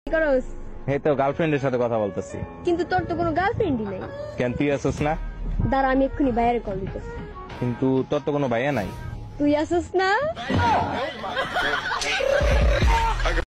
কি করস? এই তো গার্লফ্রেন্ডের সাথে কথা বলতেছি। কিন্তু তোর তো কোনো গার্লফ্রেন্ডই নাই। কেন, তুই আসোস না? দাঁড়া, আমি এক্ষুনি ভাইয়ারে কল দিতেছি। কিন্তু তোর তো কোনো ভাইয়া নাই। তুই আসোস না?